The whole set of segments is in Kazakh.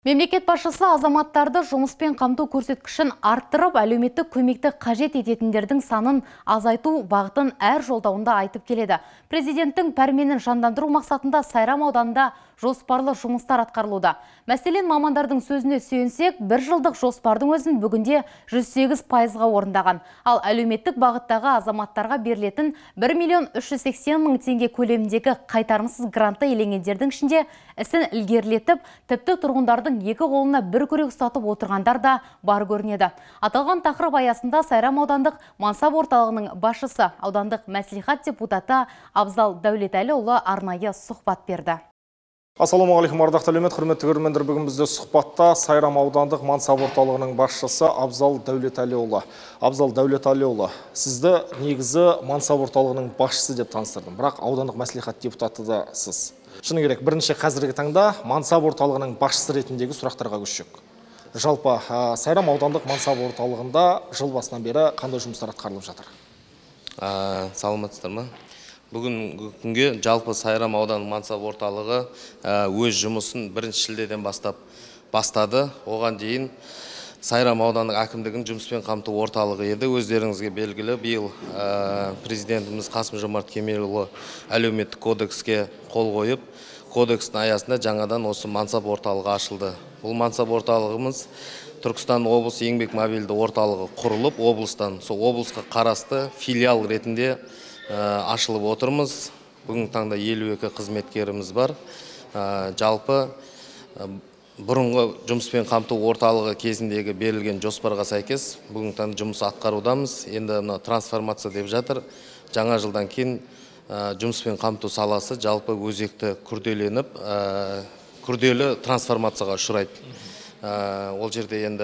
Мемлекет басшысы азаматтарды жұмыспен қамту көрсеткішін арттырып, әлеуметтік көмекті қажет ететіндердің санын азайту бағытын әр жолдауында айтып келеді. Президенттің пәрменін жандандыру мақсатында Сайрам ауданында жоспарлы жұмыстар атқарылуда. Мәселен, мамандардың сөзіне сүйенсек, бір жылдық жоспардың өзін бүгінде 108%-ға орындаған. Ал әлеуметтік бағыттағы азаматтарға берілетін 1.380.000 теңге көлеміндегі қайтарымсыз грантты иеленгендердің ішінде ісін ілгерілетіп, тіпті тұрғындардың екі қолына бір күрек ұстатып отырғандар да бар көрінеді. Аталған тақырып аясында Сайрам аудандық мансап орталығының басшысы, аудандық мәслихат депутаты Абзал Дәулетәліұлы арнайы сұхбат берді. Ассалаумағалейкум, ардақты әлеумет, құрметті көрермендер, бүгін бізде сұхбатта Сайрам аудандық мансап орталығының басшысы Абзал Дәулетәліұлы. Абзал Дәулетәліұлы, сізді негізі мансап орталығының басшысы деп таныстырдым, бірақ аудандық мәслихат депутаты да сіз. Шыны керек, бірінші қазіргі таңда мансап орталығының басшысы ретіндегі сұрақтарға көшсек. Жалпы Сайрам аудандық мансап орталығында жыл басынан бері қандай жұмыстар атқарылып жатыр? Саламатсыздар ма? Бүгінгі күнге жалпы Сайрам ауданы мансап орталығы өз жұмысын 1 шілдеден бастады. Оған дейін Сайрам аудандық әкімдігінің жұмыспен қамту орталығы еді. Өздеріңізге белгілі, биыл президентіміз Қасым-Жомарт Кемелұлы әлеуметтік кодекске қол қойып, кодекстің аясында жаңадан осы мансап орталығы ашылды. Бұл мансап орталығымыз Түркістан облысы еңбек мобильді орталығы құрылып, облыстан, сол облысқа қарасты филиал ретінде ашылып отырмыз. Бүгін таңда 52 қызметкеріміз бар. Жалпы бұрынғы жұмыспен қамту орталығы кезіндегі берілген жоспарға сәйкес бүгін таңда жұмыс атқарудамыз. Енді трансформация деп жатыр. Жаңа жылдан кейін жұмыспен қамту саласы жалпы өзекті күрделеніп, күрделі трансформацияға ұшырайды. Ол жерде енді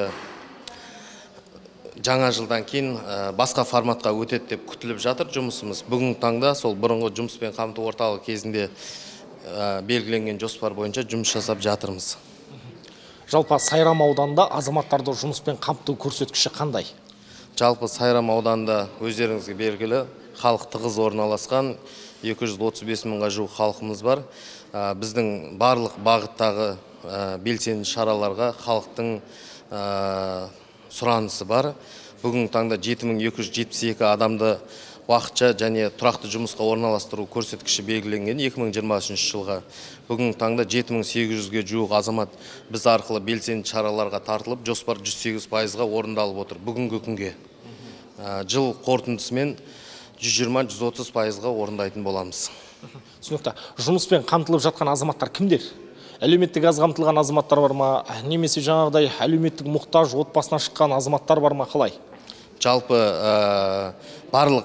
жаңа жылдан кейін басқа форматқа өтеді деп күтіліп жатыр жұмысымыз. Бүгін таңда сол бұрынғы жұмыспен қамту орталығы кезінде белгіленген жоспар бойынша жұмыс жасап жатырмыз. Жалпы Сайрам ауданында азаматтарды жұмыспен қамту көрсеткіші қандай? Жалпы Сайрам ауданында өздеріңізге белгілі халық тығыз орналасқан 235 мыңға жуық халқымыз бар. Біздің барлық бағыттағы белсенді шараларға халықтың сұранысы бар. Бүгін таңда 7272 адамды уақытша және тұрақты жұмысқа орналастыру көрсеткіші белгіленген 2023 жылға. Бүгін таңда 7800-ге жуық азамат біз арқылы белсенді шараларға тартылып, жоспар 108%-ға орындалып отыр. Бүгінгі күнге жыл қорытындысымен 120-130%-ға орындайтын боламыз. Түсінікті. Жұмыспен қамтылып жатқан азаматтар кімдер? Әлеуметтік аз қамтылған азаматтар бар ма? Немесе жаңағыдай әлеуметтік мұқтаж отбасынан шыққан азаматтар бар ма, қалай? Жалпы барлық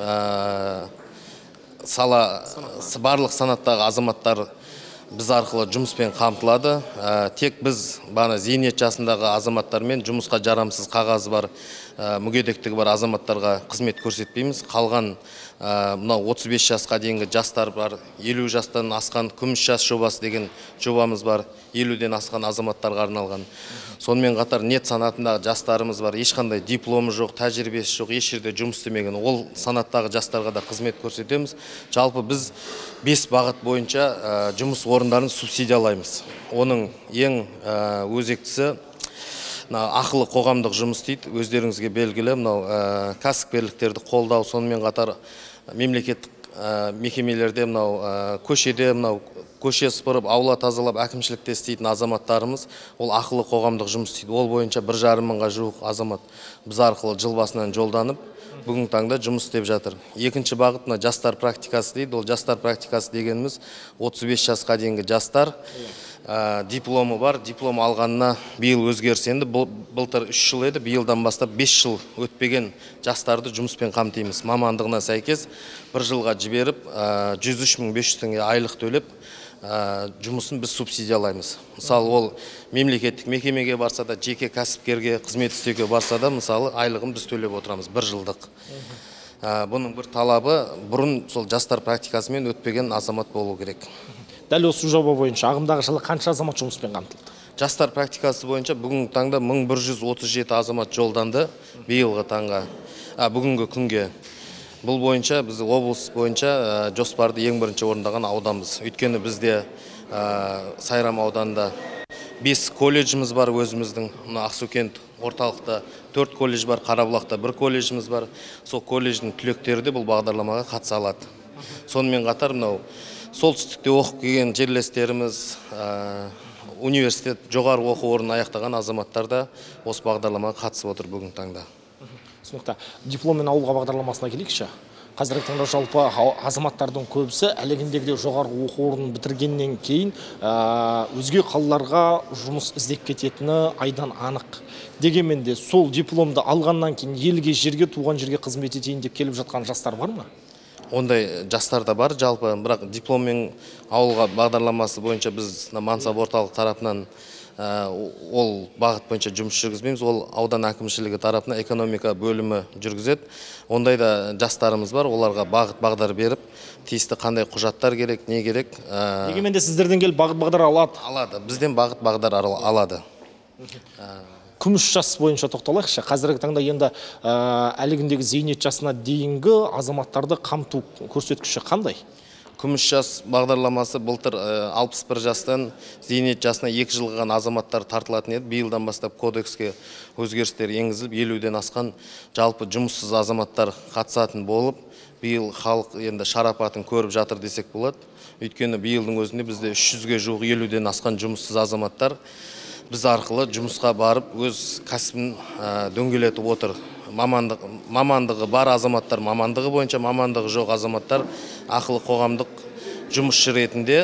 санаттағы азаматтар біз арқылы жұмыспен қамтылады. Тек біз зейнет жасындағы азаматтармен жұмысқа жарамсыз қағазы бар, мүгедектігі бар азаматтарға қызмет көрсетпейміз. Қалған 35 жасқа дейінгі жастар бар, 50 жастан асқан күміс жас жобасы деген жобамыз бар, 50-ден асқан азаматтарға арналған. Сонымен қатар нет санатындағы жастарымыз бар, ешқандай дипломы жоқ, тәжірибесі жоқ, еш жерде жұмыс істемеген. Ол санаттағы жастарға да қызмет көрсетеміз. Жалпы біз 5 бағыт бойынша жұмыс орындарын субсидиялаймыз. Оның ең өзектісі ақылы қоғамдық жұмыс дейді. Өздеріңізге белгілі, кәсіпкерліктерді қолдау, сонымен қатар мемлекеттік мекемелерде көшеде көше сыпырып, аула тазалап, әкімшілікте істейтін азаматтарымыз ол ақылы қоғамдық жұмыс дейді. Ол бойынша 1,5 мыңға жуық азамат біз арқылы жыл басынан жолданып, бүгін таңда жұмыс істеп жатыр. Екінші бағыт жастар практикасы дейді. Ол жастар практикасы дегеніміз 35 жасқа дейінгі жастар, дипломы бар, диплом алғанына биыл өзгеріс енді. Былтыр 3 жыл еді, биылдан бастап 5 жыл өтпеген жастарды жұмыспен қамтимыз. Мамандығына сәйкес 1 жылға жіберіп, 103.500 теңге айлық төлеп, жұмысын біз субсидиялаймыз. Мысалы, ол мемлекеттік мекемеге барса да, жеке кәсіпкерге қызмет істеуге барса да, мысалы, айлығын біз төлеп отырамыз 1 жылдық. Бұның бір талабы бұрын сол жастар практикасымен өтпеген азамат болу керек. Дәл осы жоба бойынша ағымдағы жылы қанша азамат жұмыспен қамтылды? Жастар практикасы бойынша бүгінгі таңда 1137 азамат жолданды бүгінгі күнге. Бұл бойынша біз облыс бойынша жоспарды ең бірінші орындаған ауданбыз. Өйткені бізде Сайрам ауданында 5 колледжіміз бар өзіміздің. Ақсукент орталықта 4 колледж бар, Қарабұлақта 1 колледжіміз бар. Сол колледждің түлектері де бұл бағдарламаға қатыса алады. Сонымен қатар мынау солтүстікте оқып келген жерлестеріміз, университет, жоғары оқу орнын аяқтаған азаматтар да осы бағдарламаға қатысып отыр бүгінгі таңда. Түсінікті. Дипломмен ауылға бағдарламасына келейікші. Қазіргі таңда жалпы азаматтардың көбісі әлегіндегідей жоғарғы оқу орнын бітіргеннен кейін өзге қалаларға жұмыс іздеп кететіні айдан анық. Дегенмен де сол дипломды алғаннан кейін елге, жерге, туған жерге қызмет етейін деп келіп жатқан жастар бар ма? Ондай жастар да бар жалпы, бірақ дипломмен ауылға бағдарламасы бойынша біз Мансап орталық тарапынан ол бағыт бойынша жұмыс жүргізбейміз, ол аудан әкімшілігі тарапынан экономика бөлімі жүргізеді. Ондай да жастарымыз бар, оларға бағыт бағдар беріп, тиісті қандай құжаттар керек, не керек. Дегенмен де сіздерден келіп бағыт бағдар алады? Алады, бізден бағыт бағдар алады. Күміс жас бойынша тоқталайықшы. Қазіргі таңда енді әлігіндегі зейнет жасына дейінгі азаматтарды қамту көрсеткіші қандай? Күміс жас бағдарламасы былтыр 61 жастан зейнет жасына 2 жылған азаматтар тартылатын еді. Биылдан бастап кодекске өзгерістер енгізіліп, 50-ден асқан жалпы жұмыссыз азаматтар қатысатын болып, биыл халық енді шарапатын көріп жатыр десек болады. Өйткені биылдың өзінде бізде 300-ге жуық 50-ден асқан жұмыссыз азаматтар біз арқылы жұмысқа барып, өз кәсібін дөңгелетіп отыр. Мамандығы бар азаматтар мамандығы бойынша, мамандығы жоқ азаматтар ақылы қоғамдық жұмысшы ретінде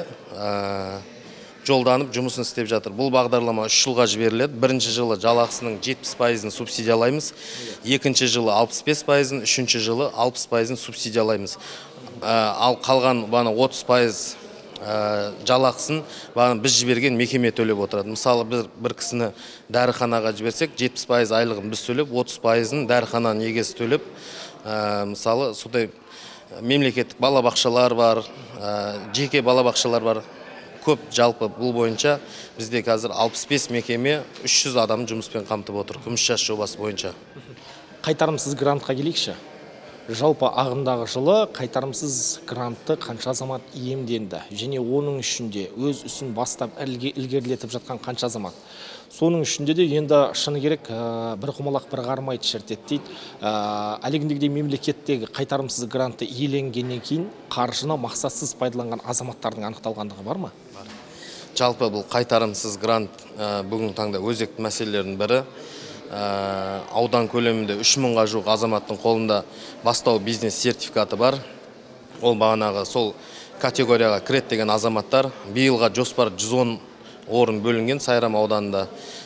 жолданып жұмысын істеп жатыр. Бұл бағдарлама 3 жылға жіберіледі. Бірінші жылы жалақысының 70%-ын субсидиялаймыз, екінші жылы 65%-ын, үшінші жылы 60%-ын субсидиялаймыз. Ал қалған 30% жалақысын біз жіберген мекеме төлеп отырады. Мысалы, бір кісіні дәріханаға жіберсек, 70% айлығын біз төлеп, 30%-ын дәріхананың егесі төлеп, мысалы, сондай мемлекеттік балабақшалар бар, жеке балабақшалар бар. Көп жалпы бұл бойынша бізде қазір 65 мекеме 300 адам жұмыспен қамтып отыр, күміс жас жобасы бойынша. Қайтарымсыз грантқа келейікші. Жалпы ағымдағы жылы қайтарымсыз грантты қанша азамат иемденді, және оның ішінде өз ісін бастап ілгерілетіп жатқан қанша азамат. Соның ішінде де енді шыны керек бір құмалақ бір қармайды шертеді дейді. Әлегіндегідей мемлекеттегі қайтарымсыз грантты иеленгеннен кейін қаржыны мақсатсыз пайдаланған азаматтардың анықталғандығы бар ма? Бар. Жалпы бұл қайтарымсыз грант бүгін таңда өзекті мәселелердің бірі. Аудан көлемінде 3000-ға жуық азаматтың қолында бастау бизнес сертификаты бар. Ол бағанағы сол категорияға кіреді деген азаматтар. Биылға жоспар 110 орын бөлінген Сайрам ауданында.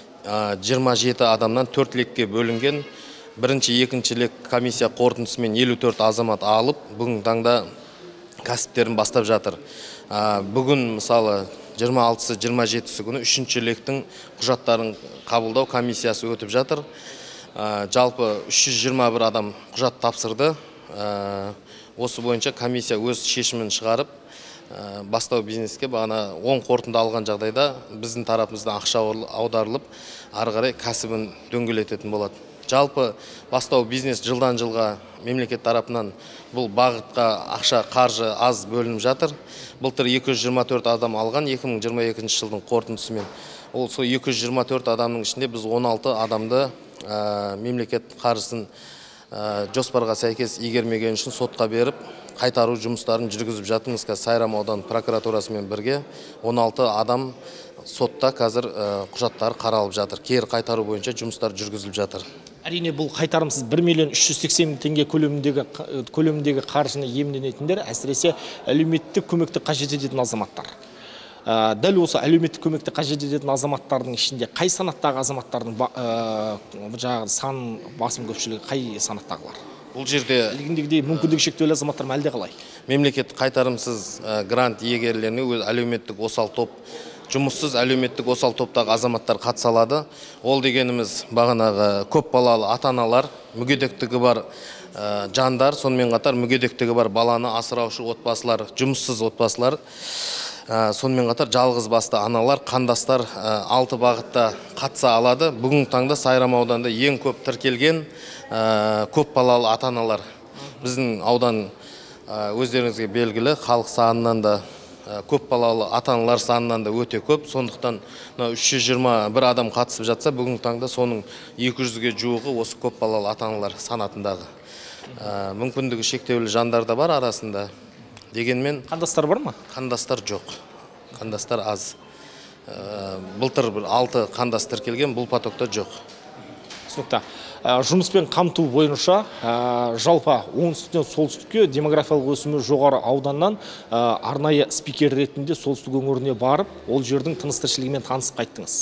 27 адамнан 4 лекке бөлінген. Бірінші, екінші лек комиссия қорытындысымен 54 азамат алып, бүгін таңда кәсіптерін бастап жатыр. Бүгін мысалы 26-27 күні 3-ші лектің құжаттарын қабылдау комиссиясы өтіп жатыр. Жалпы 321 адам құжат тапсырды. Осы бойынша комиссия өз шешімін шығарып, бастау бизнеске бағана оң қорытынды алған жағдайда біздің тарапымыздан ақша аударылып, ары қарай кәсібін дөңгелететін болады. Жалпы бастау бизнес жылдан жылға мемлекет тарапынан бұл бағытқа ақша қаржы аз бөлініп жатыр. Былтыр 224 адам алған 2022 жылдың қорытындысымен. Ол сол 224 адамның ішінде біз 16 адамды мемлекет қаржысын жоспарға сәйкес игермеген үшін сотқа беріп, қайтару жұмыстарын жүргізіп жатырмыз. Сайрам аудан прокуратурасымен бірге 16 адам сотта қазір құжаттар қаралып жатыр. Кері қайтару бойынша жұмыстар жүргізіліп жатыр. Әрине бұл қайтарымсыз 1 миллион 380 теңге көлеміндегі қаржыны иемденетіндер әсіресе әлеуметтік көмекті қажет ететін азаматтар. Дәл осы әлеуметтік көмекті қажет ететін азаматтардың ішінде қай санаттағы азаматтардың санын басым көпшілігі қай санаттағылар? Бұл жерде әлгіндегідей мүмкіндігі шектеулі азаматтар әлде қалай? Мемлекет қайтарымсыз грант иегерлеріне өз әлеуметтік осал топ, жұмыссыз әлеуметтік осал топтағы азаматтар қатыса алады. Ол дегеніміз бағанағы көп балалы ата-аналар, мүгедектігі бар жандар, сонымен қатар мүгедектігі бар баланы асыраушы отбасылар, жұмыссыз отбасылар, сонымен қатар жалғыз басты аналар, қандастар 6 бағытта қатыса алады. Бүгінгі таңда Сайрам ауданында ең көп тіркелген көп балалы ата-аналар. Біздің аудан өздеріңізге белгілі, халық санынан да көп балалы ата-аналар санынан да өте көп. Сондықтан 321 адам қатысып жатса, бүгінгі таңда соның 200-ге жуығы осы көп балалы ата-аналар санатындағы. Мүмкіндігі шектеулі жандар да бар арасында. Дегенмен Қандастар бар ма? Қандастар жоқ. Қандастар аз. Былтыр 6 қандас тіркелген, бұл потокта жоқ. Түсінікті. Жұмыспен қамту бойынша жалпы оңтүстіктен солтүстікке демографиялық өсімі жоғары ауданнан арнайы спикер ретінде солтүстік өңіріне барып, ол жердің тыныс-тіршілігімен танысып қайттыңыз.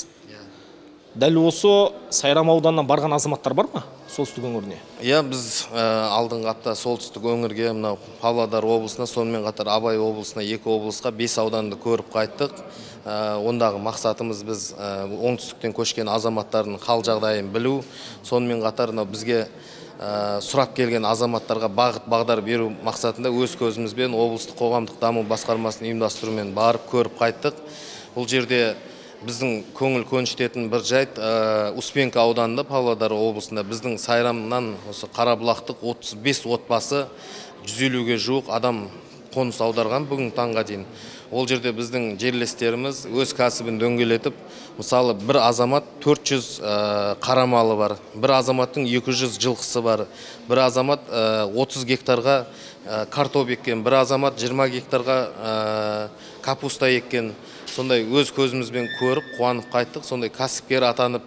Дәл осы Сайрам ауданынан барған азаматтар бар ма солтүстік өңіріне? Біз алдыңғы апта солтүстік өңірге, Павлодар облысына, сонымен қатар Абай облысына, 2 облысқа 5 ауданды көріп қайттық. Ондағы мақсатымыз біз оңтүстіктен көшкен азаматтардың хал жағдайын білу, сонымен қатар бізге сұрап келген азаматтарға бағдар беру мақсатында өз көзімізбен облыстық қоғамдық даму басқармасының ұйымдастыруымен барып көріп қайттық. Бұл жерде біздің көңіл көншітетін бір жайт, Успенка ауданында, Павлодар облысында біздің Сайрамнан осы Қарабұлақтық 35 отбасы 150-ге жуық адам қоныс аударған бүгін таңға дейін. Ол жерде біздің жерлестеріміз өз кәсібін дөңгелетіп, мысалы бір азамат 400 қарамалы бар, бір азаматтың 200 жылқысы бар, бір азамат 30 гектарға картоп еккен, бір азамат 20 гектарға капуста еккен. Сондай өз көзімізбен көріп, қуанып қайттық, сондай кәсіпкер атанып,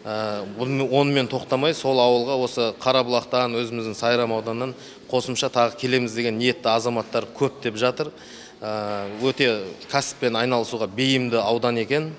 онымен тоқтамай, сол ауылға осы Қарабұлақтан, өзіміздің Сайрам ауданынан қосымша тағы келеміз деген ниетті азаматтар көп деп жатыр. Өте кәсіппен айналысуға бейімді аудан екен.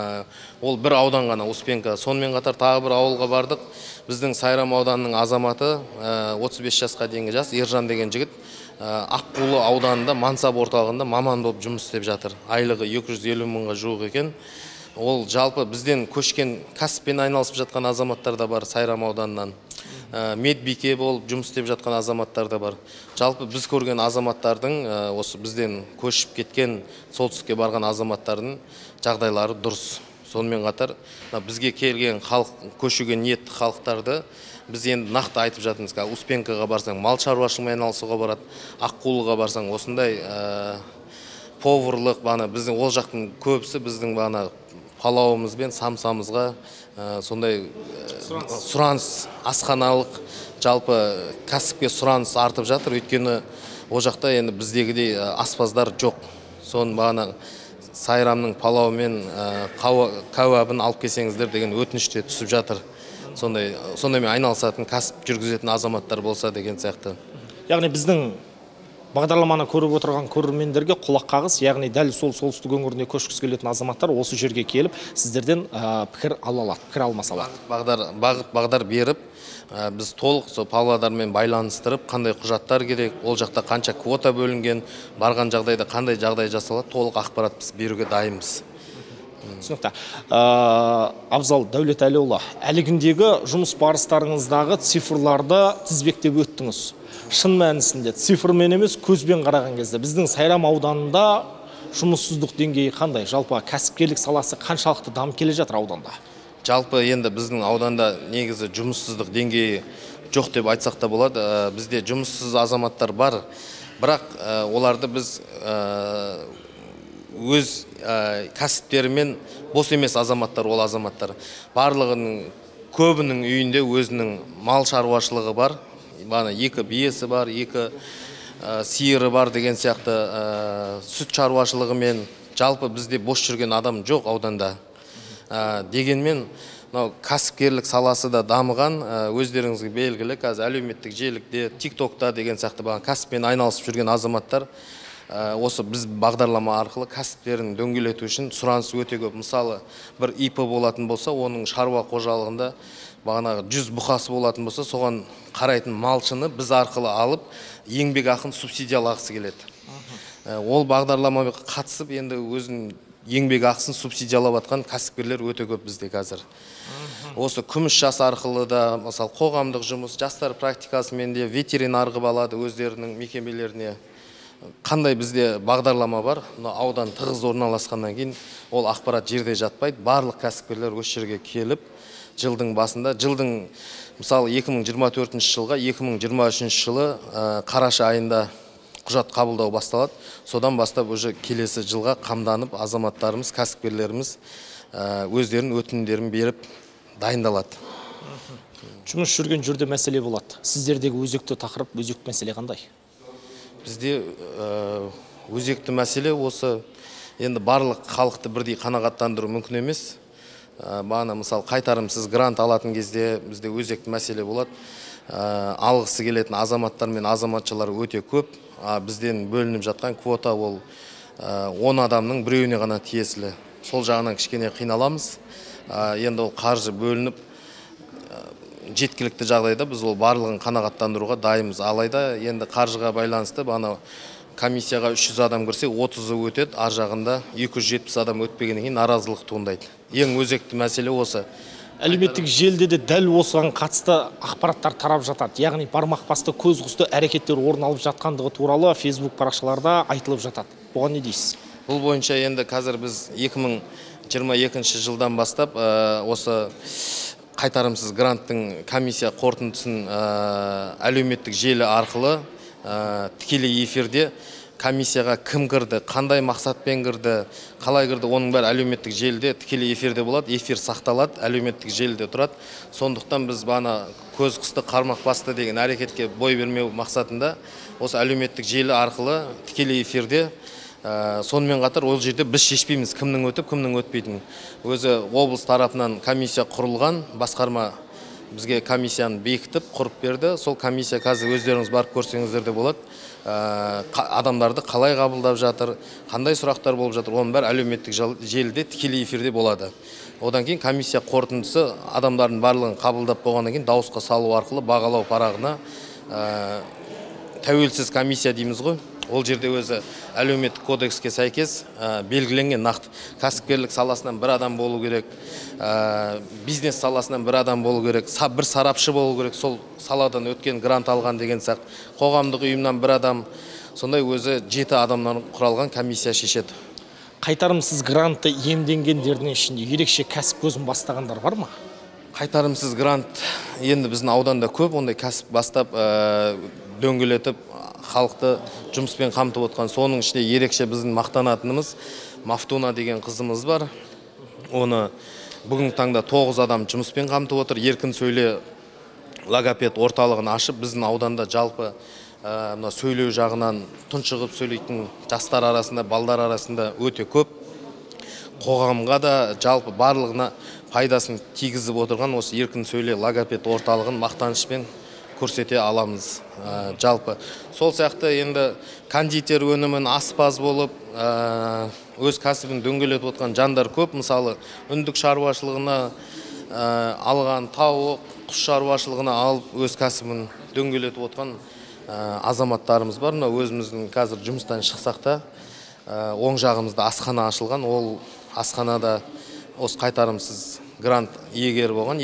Ол бір аудан ғана, Успенка. Сонымен қатар тағы бір ауылға бардық. Біздің Сайрам ауданының азаматы 35 жасқа дейінгі жас, Ержан деген жігіт, Аққулы ауданында мансап орталығында маман болып жұмыс істеп жатыр. Айлығы 250 мыңға жуық екен. Ол жалпы бізден көшкен кәсіппен айналысып жатқан азаматтар да бар Сайрам ауданынан. Медбике болып жұмыс істеп жатқан азаматтар да бар. Жалпы біз көрген азаматтардың, осы бізден көшіп кеткен, солтүстікке барған азаматтардың жағдайлары дұрыс. Сонымен қатар бізге келген көшуге ниетті халықтарды біз енді нақты айтып жатырмыз. Успенкаға барсаң мал шаруашылығымен айналысуға барады, Аққулыға барсаң осындай поварлық, біздің ол жақтың көбісі біздің палауымызбен самсамызға сондай сұраныс, асханалық, жалпы кәсіпке сұраныс артып жатыр. Өйткені ол жақта енді біздегідей аспаздар жоқ. Соның Сайрамның палауымен кәуабын алып келсеңіздер деген өтініште түсіп жатыр. Сондаймен айналысатын, кәсіп жүргізетін азаматтар болса деген сияқты. Яғни біздің бағдарламаны көріп отырған көрермендерге құлақ қағыс, яғни дәл сол солтүстік өңіріне көшкісі келетін азаматтар осы жерге келіп, сіздерден пікір алмаса алады. Бағдар беріп, біз толық Павлодармен байланыстырып, қандай құжаттар керек, ол жақта қанша квота бөлінген, барған жағдайда қандай жағдай жасалады, толық ақпарат біз беруге дайынбыз. Түсінікті. Абзал Дәулетәліұлы, әлі күндегі жұмыс барыстарыңыздағы цифрларды тізбектеп өттіңіз. Шын мәнісінде цифрмен емес, көзбен қараған кезде біздің Сайрам ауданында жұмыссыздық деңгейі қандай? Жалпы кәсіпкерлік саласы қаншалықты дамып келе жатыр ауданда? Жалпы енді біздің ауданда негізі жұмыссыздық деңгейі жоқ деп айтсақ та болады. Бізде жұмыссыз азаматтар бар, бірақ оларды біз өз кәсіптерімен бос емес азаматтар, ол азаматтар. Барлығының көбінің үйінде өзінің мал шаруашылығы бар. 2 биесі бар, 2 сиыры бар деген сияқты сүт шаруашылығымен. Жалпы бізде бос жүрген адам жоқ ауданда. Дегенмен кәсіпкерлік саласы да дамыған, өздеріңізге белгілі, қазір әлеуметтік желіде, тиктокта деген сияқты кәсіппен айналысып жүрген азаматтар осы біз бағдарлама арқылы кәсіптерін дөңгелету үшін сұраныс өте көп. Мысалы, бір ИП болатын болса, оның шаруа қожалығында 100 бұқасы болатын болса, соған қарайтын малшыны біз арқылы алып, еңбек ақын субсидиялағысы келеді. Ол бағдарламаға қатысып, енді өзінің еңбек ақысын субсидиялап атқан кәсіпкерлер өте көп бізде қазір. Осы күміс жас арқылы да, мысалы, қоғамдық жұмыс, жастар практикасымен де ветеринар қылып алады өздерінің мекемелеріне. Қандай бізде бағдарлама бар, аудан тығыз орналасқаннан кейін ол ақпарат жерде жатпайды. Барлық кәсіпкерлер осы жерге келіп, жылдың басында, мысалы 2024 жылға 2023 жылы қараша айында құжат қабылдау басталады. Содан бастап уже келесі жылға қамданып азаматтарымыз, кәсіпкерлеріміз өздерінің өтінімдерін беріп дайындалады. Жұмыс жүрген жерде мәселе болады. Сіздердегі өзекті тақырып, өзекті мәселе қандай? Бізде өзекті мәселе осы, енді барлық халықты бірдей қанағаттандыру мүмкін емес. Бағана мысалы қайтарымсыз грант алатын кезде бізде өзекті мәселе болады. Алғысы келетін азаматтар мен азаматшалар өте көп. Бізден бөлініп жатқан квота ол 10 адамның біреуіне ғана тиесілі. Сол жағынан кішкене қиналамыз. Енді ол қаржы бөлініп жеткілікті жағдайда біз ол барлығын қанағаттандыруға дайынбыз. Алайда енді қаржыға байланысты бағана комиссияға 300 адам кірсе 30-ы өтеді, ар жағында 270 адам өтпегеннен кейін наразылық туындайды. Ең өзекті мәселе осы. Әлеуметтік желіде де дәл осыған қатысты ақпараттар тарап жатады. Яғни бармақ басты көз құсты әрекеттер орын алып жатқандығы туралы Facebook парақшаларда айтылып жатады. Бұған не дейсіз? Бұл бойынша енді қазір біз 2022 жылдан бастап осы қайтарымсыз гранттың комиссия қорытындысын әлеуметтік желі арқылы тікелей эфирде комиссияға кім кірді, қандай мақсатпен кірді, қалай кірді, оның бәрі әлеуметтік желіде тікелей эфирде болады, эфир сақталады, әлеуметтік желіде тұрады. Сондықтан біз бана көз қысты қармақ басты деген әрекетке бой бермеу мақсатында осы әлеуметтік желі арқылы тікелей эфирде сонымен қатар ол жерде біз шешпейміз кімнің өтіп, кімнің өтпейтінін. Өзі облыс тарапынан комиссия құрылған, басқарма бізге комиссияны бекітіп, құрып берді. Сол комиссия қазір өздеріңіз барып көрсеңіздер де болады. Адамдарды қалай қабылдап жатыр, қандай сұрақтар болып жатыр, оның бәрі әлеуметтік желіде тікелей эфирде болады. Одан кейін комиссия қорытындысы адамдардың барлығын қабылдап болғаннан кейін дауысқа салу арқылы бағалау парағына тәуелсіз комиссия дейміз ғой. Ол жерде өзі әлеуметтік кодекске сәйкес белгіленген нақты кәсіпкерлік саласынан бір адам болу керек, бизнес саласынан бір адам болу керек, бір сарапшы болу керек, сол саладан өткен грант алған деген сияқты. Қоғамдық ұйымнан бір адам, сондай өзі 7 адамнан құралған комиссия шешеді. Қайтарымсыз грантты иемденгендердің ішінде ерекше кәсіп көзін бастағандар бар ма? Қайтарымсыз грант енді біздің ауданда көп, ондай кәсіп бастап дөңгелетіп халықты жұмыспен қамтып отқан. Соның ішінде ерекше біздің мақтанатынымыз Мафтуна деген қызымыз бар. Оны бүгінгі таңда 9 адам жұмыспен қамтып отыр. Еркін сөйле логопед орталығын ашып, біздің ауданда жалпы сөйлеу жағынан тұншығып сөйлейтін жастар арасында, балдар арасында өте көп. Қоғамға да жалпы барлығына пайдасын тигізіп отырған осы еркін сөйле логопед орталығын мақтанышпен көрсете аламыз. Жалпы сол сияқты енді кондитер өнімін аспаз болып өз кәсібін дөңгелетіп отқан жандар көп. Мысалы үндік шаруашылығына алған тауық, құс шаруашылығына алып өз кәсібін дөңгелетіп отқан азаматтарымыз бар. Өзіміздің қазір жұмыстан шықсақ та оң жағымызда асхана ашылған. Ол асханада осы қайтарымсыз грант иегері болған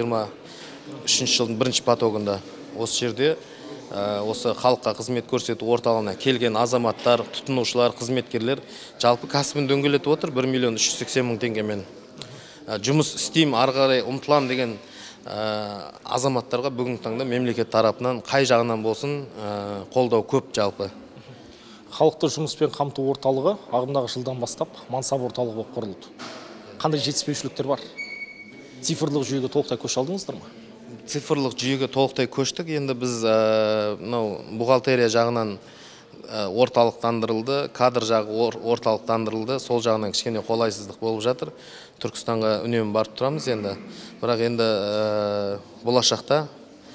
2023 жылдың 1-ші потогында. Осы жерде осы халыққа қызмет көрсету орталығына келген азаматтар, тұтынушылар, қызметкерлер жалпы кәсібін дөңгелетіп отыр 1 миллион 380 мың теңгемен. Жұмыс істеймін, ары қарай ұмтылам деген азаматтарға бүгінгі таңда мемлекет тарапынан қай жағынан болсын қолдау көп жалпы. Халықты жұмыспен қамту орталығы ағымдағы жылдан бастап мансап орталығы болып құрылды. Қандай жетіспеушіліктер бар? Цифрлық жүйеге толықтай көше алдыңыздар ма? Цифрлық жүйеге толықтай көштік. Енді біз бухгалтерия жағынан орталықтандырылды, кадр жағы орталықтандырылды. Сол жағынан кішкене қолайсыздық болып жатыр. Түркістанға үнемі барып тұрамыз енді. Бірақ енді болашақта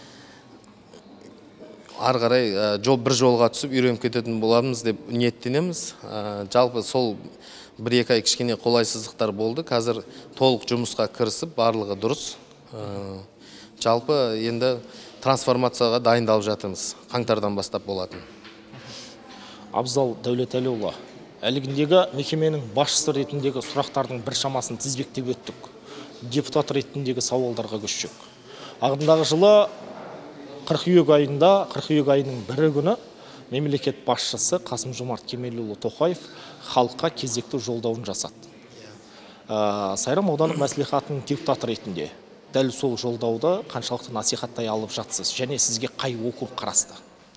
ары қарай бір жолға түсіп үйреніп кететін боламыз деп ниеттенеміз. Жалпы сол 1-2 ай кішкене қолайсыздықтар болды. Қазір толық жұмысқа кірісіп, барлығы дұрыс. Жалпы енді трансформацияға дайындалып жатырмыз. Қаңтардан бастап болатын. Абзал Дәулетәліұлы, әлгіндегі мекеменің басшысы ретіндегі сұрақтардың бір шамасын тізбектеп өттік. Депутат ретіндегі сауалдарға көшсек. Ағымдағы жылы қыркүйек айының 1 күні мемлекет басшысы Қасым-Жомарт Кемелұлы Тоқаев халыққа кезекті жолдауын жасады. Сайрам аудандық мәслихатының депутаты ретінде дәл сол жолдауды қаншалықты насихаттай алып жатсыз және сізге қай округ қарасты?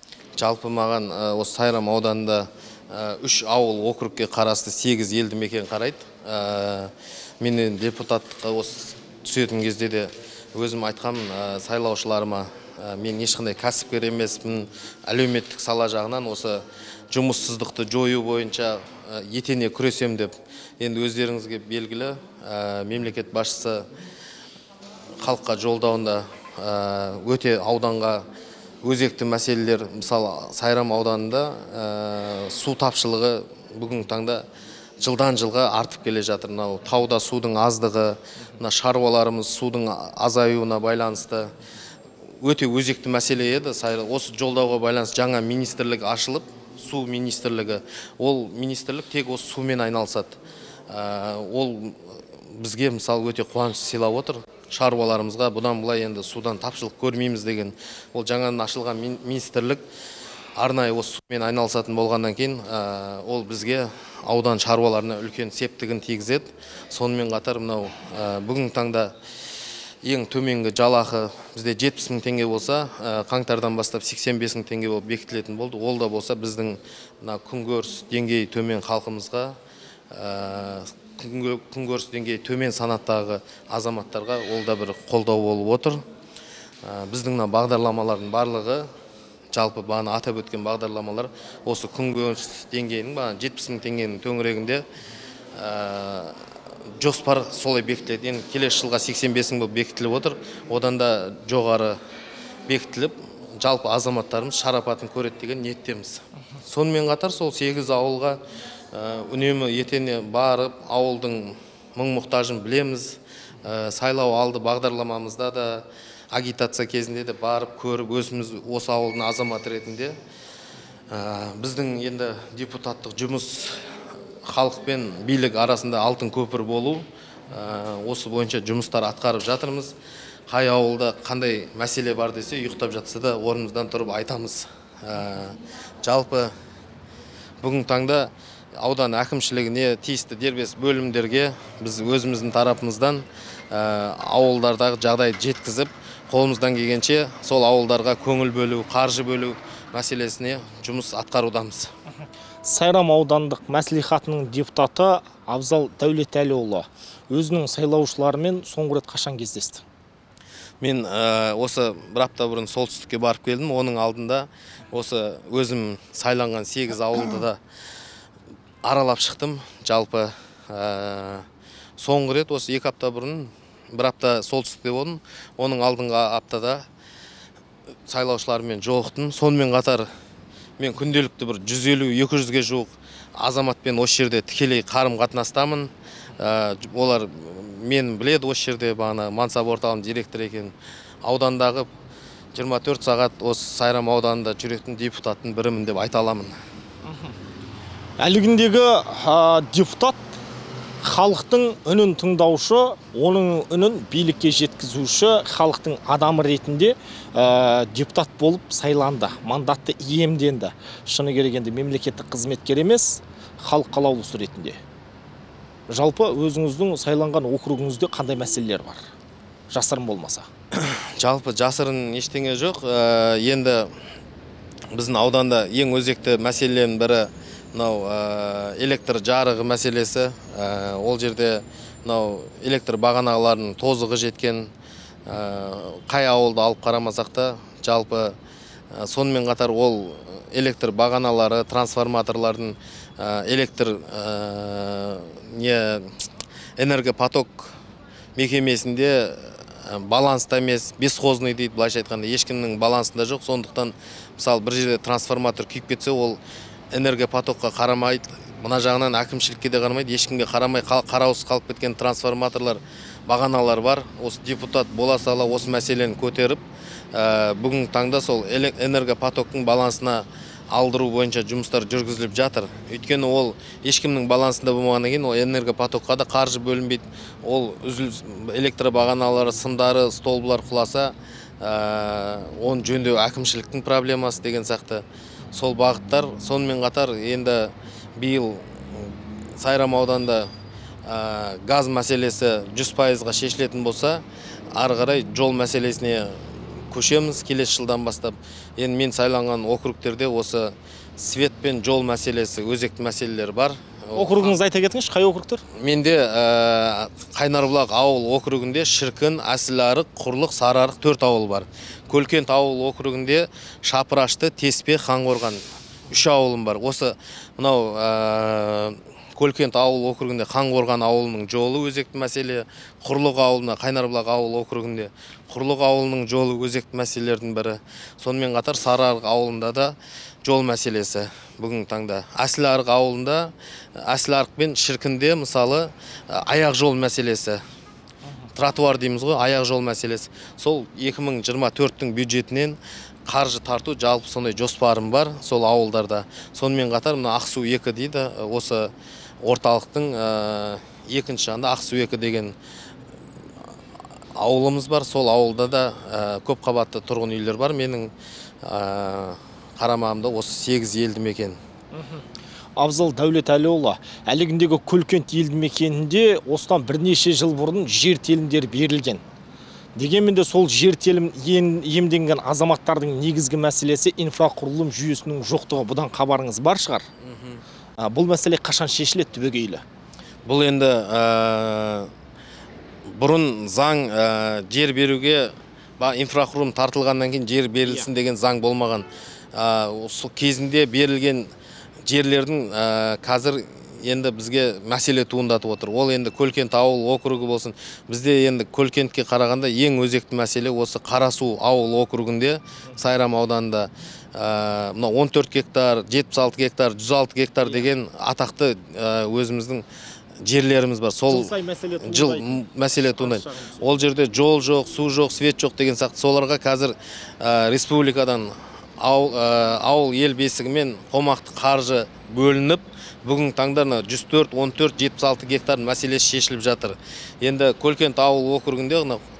Жалпы маған осы Сайрам ауданында 3 ауыл округке қарасты 8 елді мекен қарайды. Менен депутаттыққа осы түсетін кезде де өзім айтқам сайлаушыларыма, мен ешқандай кәсіпкер емеспін, әлеуметтік сала жағынан осы жұмыссыздықты жою бойынша етене күресем деп. Енді өздеріңізге белгілі, мемлекет басшысы халыққа жолдауында өте ауданға өзекті мәселелер, мысалы Сайрам ауданында су тапшылығы бүгінгі таңда жылдан жылға артып келе жатыр. Тауда судың аздығы, шаруаларымыз судың азаюына байланысты өте өзекті мәселе еді. Осы жолдауға байланысты жаңа министрлік ашылып, су министрлігі. Ол министрлік тек осы сумен айналысады. Ол бізге мысалы өте қуаныш сыйлап отыр. Шаруаларымызға бұдан былай енді судан тапшылық көрмейміз деген. Ол жаңадан ашылған министрлік арнайы осы сумен айналысатын болғаннан кейін, ол бізге аудан шаруаларына үлкен септігін тигізеді. Сонымен қатар мынау бүгінгі таңда ең төменгі жалақы бізде 70 мың теңге болса, қаңтардан бастап 85 мың теңге болып бекітілетін болды. Ол да болса біздің күнкөріс деңгейі төмен халқымызға, күнкөріс деңгейі төмен санаттағы азаматтарға ол да бір қолдау болып отыр. Біздің бағдарламалардың барлығы, жалпы бағана атап өткен бағдарламалар осы күнкөріс деңгейінің 70 мың теңгенің төңірегінде жоспар солай бекітіледі. Келесі жылға 85 мың болып бекітіліп отыр. Одан да жоғары бекітіліп, жалпы азаматтарымыз шарапатын көреді деген ниеттеміз. Сонымен қатар сол 8 ауылға үнемі етене барып, ауылдың мұң-мұқтажын білеміз. Сайлау алды бағдарламамызда да, агитация кезінде де барып көріп, өзіміз осы ауылдың азаматы ретінде біздің енді депутаттық жұмыс халық пен билік арасында алтын көпір болу, осы бойынша жұмыстар атқарып жатырмыз. Қай ауылда қандай мәселе бар десе, ұйықтап жатса да орнымыздан тұрып айтамыз. Жалпы бүгінгі таңда аудан әкімшілігіне, тиісті дербес бөлімдерге біз өзіміздің тарапымыздан ауылдардағы жағдайды жеткізіп, қолымыздан келгенше сол ауылдарға көңіл бөлу, қаржы бөлу мәселесіне жұмыс атқарудамыз. Сайрам аудандық мәслихатының депутаты Абзал Дәулетәліұлы өзінің сайлаушыларымен соңғы рет қашан кездесті? Мен осы бір апта бұрын солтүстікке барып келдім. Оның алдында осы өзім сайланған 8 ауылды да аралап шықтым. Жалпы соңғы рет осы 2 апта бұрын бір апта солтүстікте болдым. Оның алдыңғы аптада сайлаушылармен жолықтым. Сонымен қатар мен күнделікті бір 150-200-ге жуық азаматпен осы жерде тікелей қарым қатынастамын. Олар мен біледі осы жерде бағана Мансап орталығының директоры екен. Аудандағы 24 сағат осы Сайрам ауданында жүретін депутаттың бірімін деп айта аламын. Әлігіндегі депутат халықтың үнін тыңдаушы, оның үнін билікке жеткізуші, халықтың адамы ретінде депутат болып сайланды, мандатты иемденді. Шыны керек мемлекеттік қызметкер емес, халық қалаулысы ретінде. Жалпы өзіңіздің сайланған округіңізде қандай мәселелер бар? Жасырын болмаса. Жалпы жасырын ештеңе жоқ. Енді біздің ауданда ең өзекті мәселенің бірі электр жарығы мәселесі. Ол жерде электр бағаналарының тозығы жеткен, қай ауылды алып қарамасақ та, жалпы сонымен қатар ол электр бағаналары, трансформаторлардың электр энергопоток мекемесінде баланста емес, бесхозный дейді, былайша айтқанда ешкімнің балансында жоқ. Сондықтан мысалы бір жерде трансформатор күйіп кетсе, ол энергопотокқа қарамайды, мына жағынан әкімшілікке де қарамайды, ешкімге қарамай қараусыз қалып кеткен трансформаторлар, бағаналар бар. Осы депутат бола сала осы мәселені көтеріп, бүгінгі таңда сол энергопотоктың балансына алдыру бойынша жұмыстар жүргізіліп жатыр. Өйткені ол ешкімнің балансында болмағаннан кейін ол энергопотокқа да қаржы бөлінбейді. Ол электр бағаналары, сымдары, столбылар құласа, оны жөндеу әкімшіліктің проблемасы деген сияқты сол бағыттар. Сонымен қатар енді биыл Сайрам ауданында газ мәселесі 100%-ға шешілетін болса, ары қарай жол мәселесіне көшеміз келесі жылдан бастап. Енді мен сайланған округтерде осы свет пен жол мәселесі, өзекті мәселелер бар. Округіңіз айта кетіңізші, қай округтер? Менде Қайнарбұлақ ауыл округінде Шіркін, Әсіларық, Құрлық, Сарыарық 4 ауыл бар. Көлкент ауыл округінде Шапырашты, Теспе, Қанқорған 3 ауылым бар. Осы мынау Көлкент ауыл округінде Қанқорған ауылының жолы өзекті мәселе, Құрлық ауылына Қайнарбұлақ ауыл округінде Құрлық ауылының жолы өзекті мәселелердің бірі. Сонымен қатар Сарыарық ауылында да жол мәселесі бүгінгі таңда. Әсіларық ауылында, Әсіларық пен Шіркінде мысалы аяқ жол мәселесі. Тротуар дейміз ғой, аяқ жол мәселесі. Сол 2024-тің бюджетінен қаржы тарту жалпы сондай жоспарым бар сол ауылдарда. Сонымен қатар мына Ақсу 2 дейді, осы орталықтың екінші жағында Ақсу 2 деген ауылымыз бар. Сол ауылда да көп қабатты тұрғын үйлер бар. Менің қарамағымда осы 8 елді мекен. Абзал Дәулетәліұлы, әлігіндегі Көлкент елді мекенінде осыдан бірнеше жыл бұрын жер телімдері берілген. Дегенмен де сол жер телім иемденген азаматтардың негізгі мәселесі инфрақұрылым жүйесінің жоқтығы. Бұдан хабарыңыз бар шығар? Бұл мәселе қашан шешіледі түбегейлі? Бұл енді бұрын заң жер беруге инфрақұрылым тартылғаннан кейін жер берілсін деген заң болмаған. Осы кезінде берілген жерлердің қазір енді бізге мәселе туындатып отыр. Ол енді Көлкент ауыл округі болсын. Бізде енді Көлкентке қарағанда ең өзекті мәселе осы Қарасу ауыл округінде, Сайрам ауданында 14 гектар, 76 гектар, 106 гектар деген атақты өзіміздің жерлеріміз бар. Сол жыл мәселе туындайды. Ол жерде жол жоқ, су жоқ, свет жоқ деген сияқты. Соларға қазір республикадан ауыл ел бесігімен қомақты қаржы бөлініп, бүгін таңда 104, 14, 76 гектар мәселесі шешіліп жатыр. Енді Көлкент ауыл округінде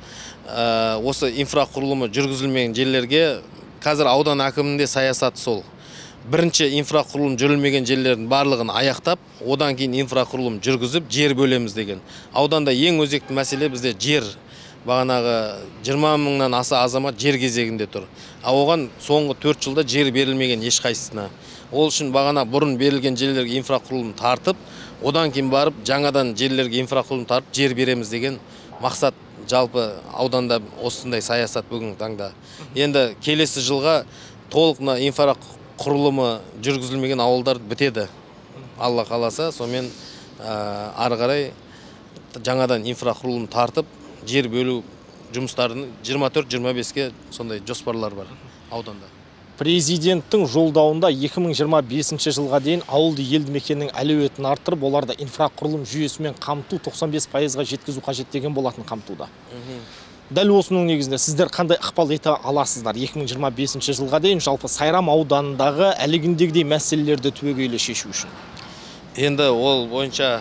осы инфрақұрылымы жүргізілмеген жерлерге қазір аудан әкімінде саясат сол. Бірінші инфрақұрылым жүрілмеген жерлердің барлығын аяқтап, одан кейін инфрақұрылым жүргізіп, жер бөлеміз деген. Ауданда ең өзекті мәселе бізде жер. Бағанағы 20 мыңнан аса азамат жер кезегінде тұр. Оған соңғы 4 жылда жер берілмеген ешқайсысына. Ол үшін бағана бұрын берілген жерлерге инфрақұрылым тартып, одан кейін барып жаңадан жерлерге инфрақұрылым тартып жер береміз деген мақсат жалпы ауданда осындай саясат бүгінгі таңда. Енді келесі жылға толық инфрақұрылымы жүргізілмеген ауылдар бітеді. Алла қаласа, сонымен ары қарай жаңадан инфрақұрылым тартып жер бөлу жұмыстарын 24-25-ке сондай жоспарлар бар ауданда. Президенттің жолдауында 2025 жылға дейін ауылды елді мекеннің әлеуетін арттырып, оларды инфрақұрылым жүйесімен қамту 95%-ға жеткізу қажет деген болатын қамтуда. Дәл осының негізінде сіздер қандай ықпал ете аласыздар 2025 жылға дейін жалпы Сайрам ауданындағы әлегіндегідей мәселелерді түбегейлі шешу үшін? Енді ол бойынша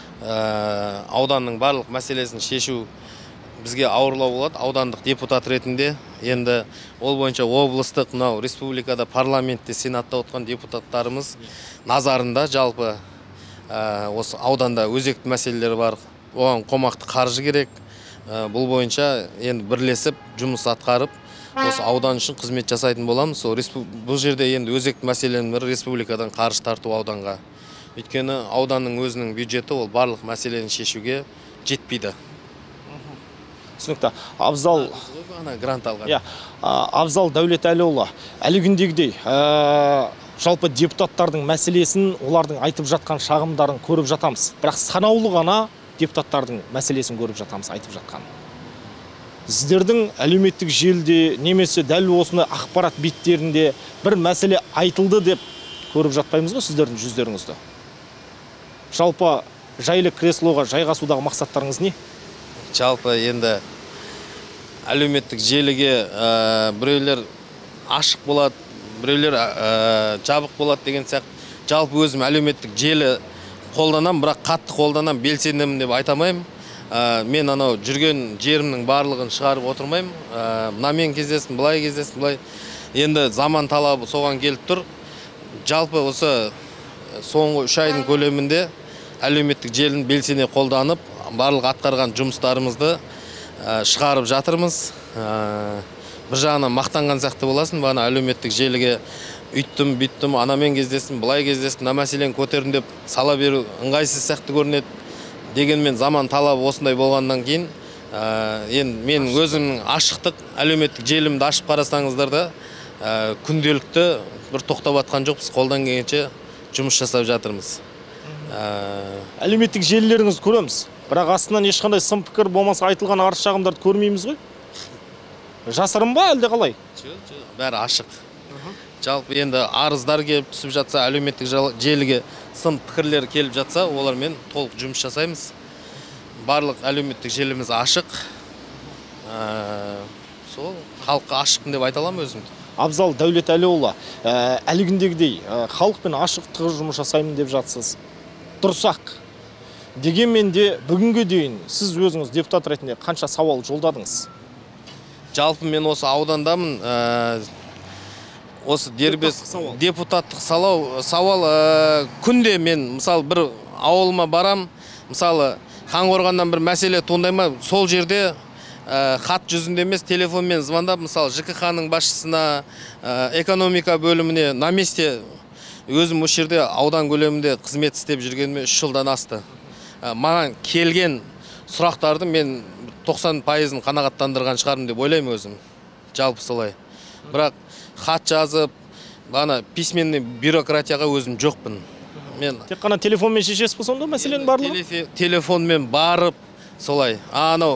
ауданның барлық мәселесін шешу бізге ауырлау болады, аудандық депутат ретінде. Енді ол бойынша облыстық, мынау республикада, парламентте, сенатта отқан депутаттарымыз назарында жалпы осы ауданда өзекті мәселелер бар. Оған қомақты қаржы керек. Бұл бойынша енді бірлесіп жұмыс атқарып, осы аудан үшін қызмет жасайтын боламыз. Бұл жерде енді өзекті мәселенің бірі республикадан қаржы тарту ауданға. Өйткені ауданның өзінің бюджеті ол барлық мәселені шешуге жетпейді. Түсінікті. Абзал грант алған. Абзал Дәулетәліұлы, әлі күндегідей жалпы депутаттардың мәселесін, олардың айтып жатқан шағымдарын көріп жатамыз. Бірақ санаулы ғана депутаттардың мәселесін көріп жатамыз, айтып жатқан. Сіздердің әлеуметтік желіде немесе дәл осындай ақпарат беттерінде бір мәселе айтылды деп көріп жатпаймыз ғой сіздердің жүздеріңізді. Жалпы жайлы креслоға жайғасудағы мақсаттарыңыз не? Жалпы енді әлеуметтік желіге біреулер ашық болады, біреулер жабық болады деген сияқты. Жалпы өзім әлеуметтік желі қолданам, бірақ қатты қолданам, белсендімін деп айтамаймын. Мен анау жүрген жерімнің барлығын шығарып отырмаймын. Мынамен кездесім, былай кездесім, былай. Енді заман талабы соған келіп тұр. Жалпы осы соңғы 3 айдың көлемінде әлеуметтік желіні белсене қолданып, барлық атқарған жұмыстарымызды шығарып жатырмыз. бір жағынан мақтанған сияқты боласың, бана әлеуметтік желіге үйттім, бүйттім, анамен кездестім, былай кездестім, мына мәселені көтердім деп сала беру ыңғайсыз сияқты көрінеді. Дегенмен заман талабы осындай болғаннан кейін, енді мен өзімнің ашықтық әлеуметтік желімді ашып қарасаңыздар да, күнделікті бір тоқтап атқан жоқпыз, қолдан келгенше жұмыс жасап жатырмыз. Әлеуметтік желілеріңізді көреміз, бірақ астынан ешқандай сын пікір болмаса айтылған арыз шағымдарды көрмейміз ғой. Жасырын ба әлде қалай? Бәрі ашық. Жалпы енді арыздар келіп түсіп жатса, әлеуметтік желіге сын пікірлер келіп жатса, олармен толық жұмыс жасаймыз. Барлық әлеуметтік желіміз ашық. Сол халыққа ашықпын деп айта аламын өзімді. Абзал Дәулетәліұлы, әлі күндегідей халықпен ашық тығыз жұмыс жасаймын деп жатсыз. Дұрыс-ақ. Дегенмен де бүгінге дейін сіз өзіңіз депутат ретінде қанша сауал жолдадыңыз? Жалпы мен осы аудандамын, осы дербес депутаттық сауал күнде мен, мысалы, бір ауылыма барам, мысалы, Қанқорғаннан бір мәселе туындайма, сол жерде хат жүзінде емес, телефонмен звондап, мысалы, ЖКХ-ның басшысына, экономика бөліміне на месте өзім осы жерде аудан көлемінде қызмет істеп жүргеніме 3 жылдан асты. Маған келген сұрақтарды мен 90%-ын қанағаттандырған шығармын деп ойлаймын өзім. Жалпы солай. Бірақ хат жазып, бана письменный бюрократияға өзім жоқпын. Мен тек қана телефонмен шешесіз бе сонда мәселенің барлығы? Телефонмен барып, солай. Анау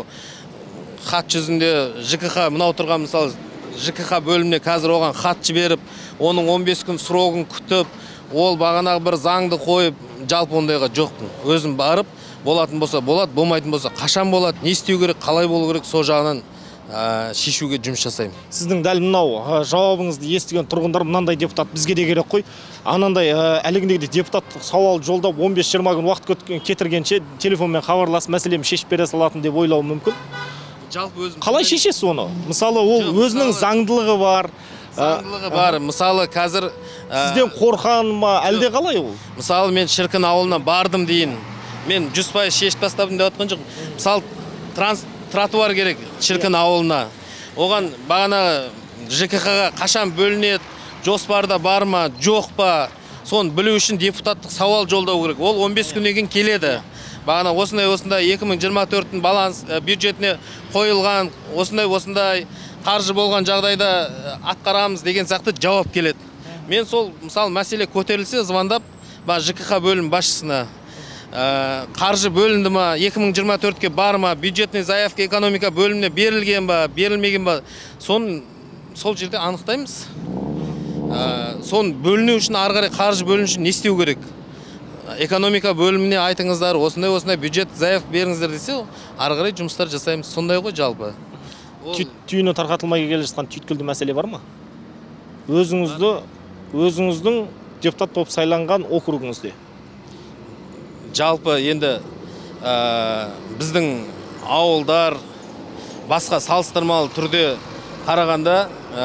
хат жүзінде ЖКХ мынау тұрған, мысалы, ЖКХ бөліміне қазір оған хат жіберіп, оның 15 күн срогын күтіп, ол бағанағы бір заңды қойып, жалпы ондайға жоқпын. Өзім барып, болатын болса болады, болмайтын болса қашан болады, не істеу керек, қалай болу керек, сол жағынан шешуге жұмыс жасаймын. Сіздің дәл мынау жауабыңызды естіген тұрғындар мынандай депутат бізге де керек қой. Анандай әлегіндегі депутаттық сауал жолдап 15-20 күн уақыт кетіргенше телефонмен хабарласып мәселені шешіп бере салатын деп ойлау мүмкін. Қалай шешесіз оны? Мысалы, ол өзінің заңдылығы бар. Заңдылығы бар. Мысалы, қазір сізден қорқан ма, әлде қалай ол? Мысалы, мен Шіркін ауылына бардым дейін. Мен 100% шешіп тастадым деп отқан жоқ. Мысалы, тротуар керек Шіркін ауылына. Оған бағана ЖКХ-ға қашан бөлінеді, жоспарда бар ма, жоқ па, соны білу үшін депутаттық сауал жолдау керек. Ол 15 күннен кейін келеді. Бағана осындай 2024-тің баланс бюджетіне қойылған, осындай қаржы болған жағдайда атқарамыз деген сияқты жауап келеді. Мен сол, мысалы, мәселе көтерілсе звондап, ЖКХ бөлім басшысына қаржы бөлінді ма, 2024-ке бар ма, бюджетный заявка экономика бөліміне берілген ба, берілмеген ба, сол жерде анықтаймыз. Сон бөліну үшін, арғарай қаржы бөліну үшін не істеу керек? Экономика бөліміне айтыңыздар, осындай бюджет заявка беріңіздер десе, арғарай жұмыстар жасаймыз. Сондай ғой жалпы. Түйіні тарқатылмай келе жатқан түйткілді мәселе бар ма? Өзіңіздің депутат болып сайланған округіңізде? Жалпы енді біздің ауылдар басқа салыстырмалы түрде қарағанда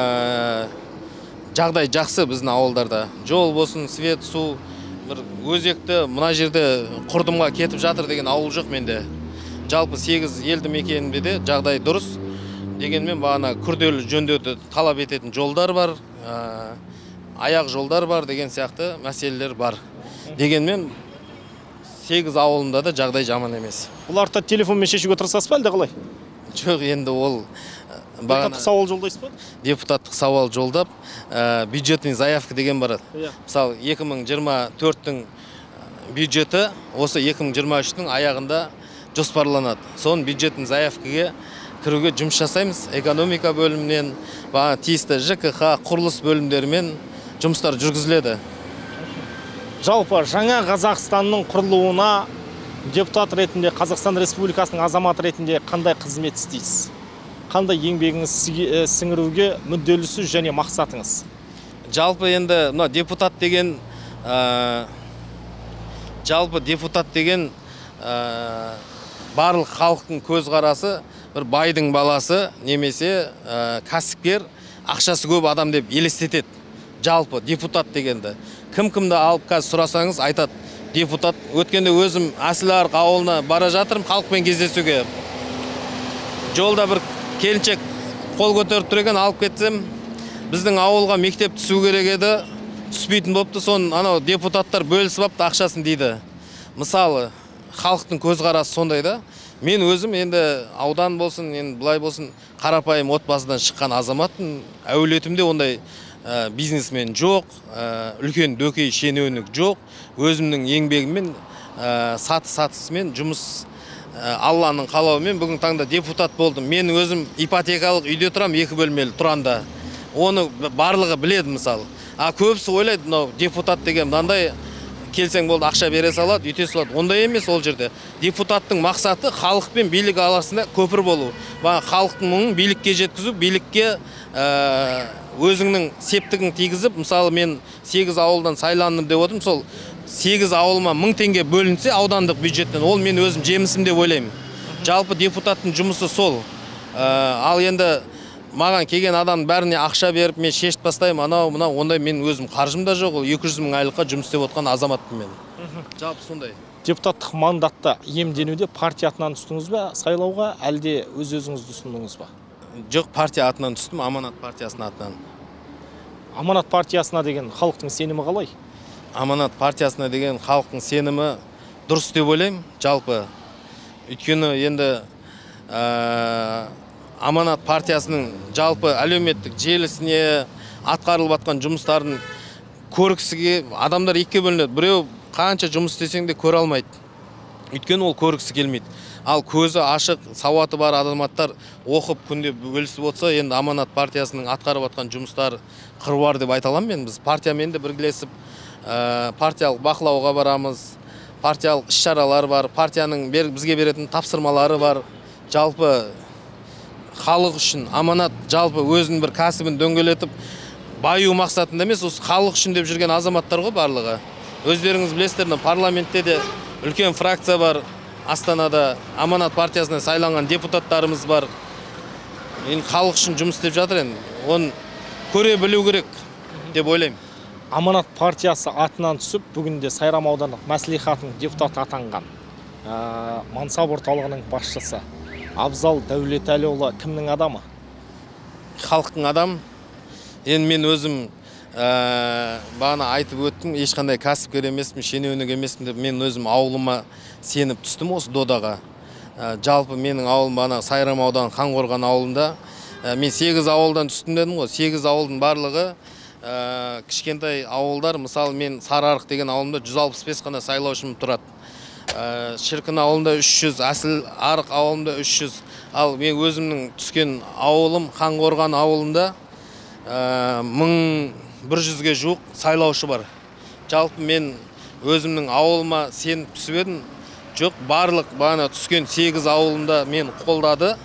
жағдай жақсы біздің ауылдарда. Жол болсын, свет, су, бір өзекті мына жерде құрдымға кетіп жатыр деген ауыл жоқ менде. Жалпы 8 елді мекенінде де жағдай дұрыс. Дегенмен бағана күрделі жөндеуді талап ететін жолдар бар, аяқ жолдар бар деген сияқты мәселелер бар. Дегенмен 8 ауылында да жағдай жаман емес. Бұларды телефонмен шешуге тырысасыз ба әлде қалай? Жоқ, енді ол депутаттық сауал жолдайсыз ба? Депутаттық сауал жолдап, бюджетный заявка деген бар. Мысалы, 2024-тің бюджеті осы 2023-тің аяғында жоспарланады. Соның бюджетный заявкаге кіруге жұмыс жасаймыз. Экономика бөлімінен, тиісті ЖКХ, құрылыс бөлімдерімен жұмыстар жүргізіледі. Жалпы жаңа Қазақстанның құрылуына депутат ретінде, Қазақстан Республикасының азаматы ретінде қандай қызмет істейсіз? Қандай еңбегіңіз сіңіруге мүдделісіз және мақсатыңыз? Жалпы енді депутат деген барлық халықтың көзқарасы, бір байдың баласы немесе кәсіпкер, ақшасы көп адам деп елестетеді. Жалпы депутат дегенді. Кім-кімді алып қазір сұрасаңыз айтады депутат. Өткенде өзім Әсіларық ауылына бара жатырмын халықпен кездесуге. Жолда бір келіншек қол көтеріп тұр екен, алып кетсем, біздің ауылға мектеп түсу керек еді, түспейтін болыпты, соны анау депутаттар бөлісіп апты ақшасын дейді. Мысалы, халықтың көзқарасы сондай да. Мен өзім енді аудан болсын, енді былай болсын, қарапайым отбасыдан шыққан азаматтың, әулетімде ондай бизнесмен жоқ, үлкен дөкей шенеунік жоқ, өзімнің еңбегіммен, саты-сатысымен жұмыс, Алланың қалауымен бүгін таңда депутат болдым. Мен өзім ипотекалық үйде тұрам, 2 бөлмелі тұранда. Оны барлығы біледі мысалы. Көбісі ойлайды, депутат деген мынандай келсең болды, ақша бере салады, үйте салады. Ондай емес ол жерде. Депутаттың мақсаты халық пен билік арасында көпір болу. Халықтың мұңын билікке жеткізу, билікке өзіңнің септігін тигізіп, мысалы мен 8 ауылдан сайландым деп отырмын, сол 8 ауылыма 1000 теңге бөлінсе аудандық бюджеттен, ол мен өзім жемісім деп ойлаймын. Жалпы депутаттың жұмысы сол. Ал енді маған келген адам бәріне ақша беріп, мен шешіп бастаймын, анау, ондай мен өзім қаржым да жоқ, 200 000 айлыққа жұмыс істеп отқан азаматпын мен. Жалпы сондай. Депутаттық мандатта иемденуде партия атынан түстіңіз бе сайлауға, әлде өз-өзіңізді ұсындыңыз ба? Жоқ, партия атынан түстім, Аманат партиясының атынан. Аманат партиясына деген халықтың сенімі қалай? Аманат партиясына деген халықтың сенімі дұрыс деп ойлаймын, жалпы. Өйткені енді Аманат партиясының жалпы әлеуметтік желісіне атқарылып жатқан жұмыстарын көргісіге адамдар екіге бөлінеді. Біреу қанша жұмыс істесең де көре алмайды. Өйткені ол көргісі келмейді. Ал көзі ашық, сауаты бар адаматтар оқып күнде бөлісіп отса, енді Аманат партиясының атқарып жатқан жұмыстар қыруар деп айта аламын мен. Біз партиямен де біргілесіп, партиялық бақылауға барамыз, партиялық іс-шаралар бар, партияның бізге беретін тапсырмалары бар. Жалпы халық үшін Аманат жалпы өзінің бір кәсібін дөңгелетіп, баю мақсатында емес, осы халық үшін деп жүрген азаматтар ғой барлығы. Өздеріңіз білесіздер, парламентте де үлкен фракция бар. Астанада Аманат партиясына сайланған депутаттарымыз бар. Енді халық үшін жұмыс істеп жатыр енді. Оны көре білу керек деп ойлаймын. Аманат партиясы атынан түсіп, бүгінде Сайрам аудандық мәслихатының депутаты атанған Мансап орталығының басшысы Абзал Дәулетәліұлы кімнің адамы? Халықтың адам. Енді мен өзім бағана айтып өттім, ешқандай кәсіпкер емеспін, шенеунік емеспін деп мен өзім ауылыма сеніп түстім осы додаға. Жалпы менің ауылым бағана Сайрам ауданы Қанқорған ауылында. Мен 8 ауылдан түстім дедім ғой. 8 ауылдың барлығы кішкентай ауылдар. Мысалы мен Сарыарық деген ауылымда 165 қана сайлаушым тұрады. Шіркін ауылында 300, Әсіл Арық ауылында 300. Ал мен өзімнің түскен ауылым Қанқорған ауылында 1100-ге жуық сайлаушы бар. Жалпы мен өзімнің ауылыма сеніп түсіп едім. Жоқ, барлық бағана түскен 8 ауылында мен қолдады.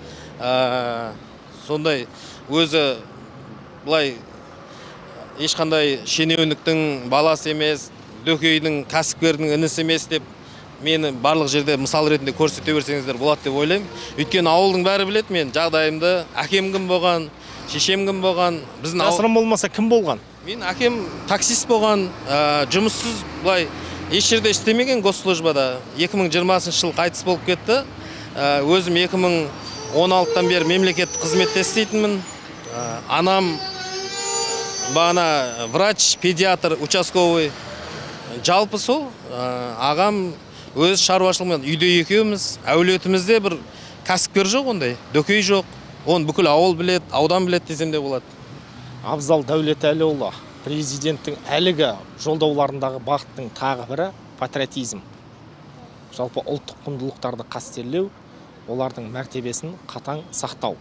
Сондай өзі былай ешқандай шенеуніктің баласы емес, дөкейдің, кәсіпкердің інісі емес деп мені барлық жерде мысал ретінде көрсете берсеңіздер болады деп ойлаймын. Өйткені ауылдың бәрі білет мен жағдайымды, әкем кім болған, шешем кім болған. Жасырын болмаса кім болған? Мен әкем таксист болған, жұмыссыз былай еш жерде істемеген госслужбада. 2020 жыл қайтыс болып кетті. Өзім 2016-тан бері мемлекеттік қызметте істейтінмін. Анам бағана врач, педиатр, участковый. Жалпы сол, ағам өз шаруашылығымен үйде екеуміз, әулетімізде бір кәсіпкер жоқ ондай, дөкей жоқ. Оны бүкіл ауыл білет, аудан білет десем де болады. Абзал Дәулетәліұлы, президенттің әлігі жолдауларындағы бағыттың тағы бірі патриотизм. Жалпы ұлттық құндылықтарды қастерлеу, олардың мәртебесін қатаң сақтау.